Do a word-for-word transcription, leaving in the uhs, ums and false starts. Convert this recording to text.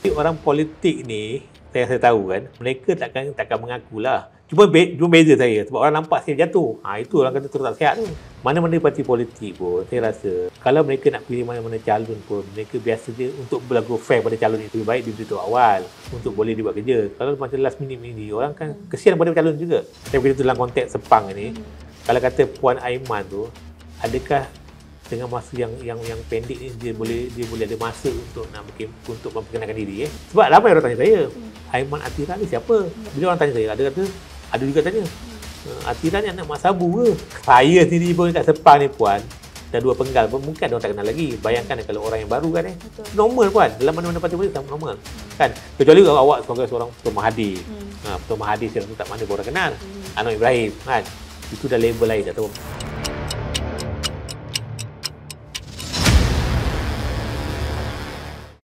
Tapi orang politik ni, saya, saya tahu kan, mereka takkan takkan mengakulah. Cuma, be, cuma beza saya, sebab orang nampak saya jatuh. Ha, itu orang kata terus tak sihat tu. Mana-mana parti politik pun, saya rasa, kalau mereka nak pilih mana-mana calon pun, mereka biasa je untuk berlaku fair pada calon itu. Lebih baik diberitahu awal, untuk boleh dibuat kerja. Kalau macam last minute ni, orang kan kesian pada calon juga. Tapi begitu dalam konteks Sepang ni, kalau kata Puan Aiman tu, adakah dengan masa yang yang yang pendek ni dia boleh dia boleh ada masa untuk nak bikin untuk memperkenalkan diri eh. Sebab ramai orang tanya saya, hmm. Aiman Atira ni siapa? Bila orang tanya saya, ada kata ada juga tanya. Hmm. Atira ni anak Mak Sabu ke? Saya sendiri pun kat Sepang ni Puan, dah dua penggal pun mungkin orang tak kenal lagi. Bayangkan kalau orang yang baru kan eh. Betul. Normal Puan, dalam mana-mana parti politik sama normal. Hmm. Kan? Kecuali kalau awak sebagai seorang Ketua Mahathir. Hmm. Ha, Ketua Mahathir sekarang tu tak mana orang kenal. Hmm. Anwar Ibrahim kan. Itu dah label lain dah tahu.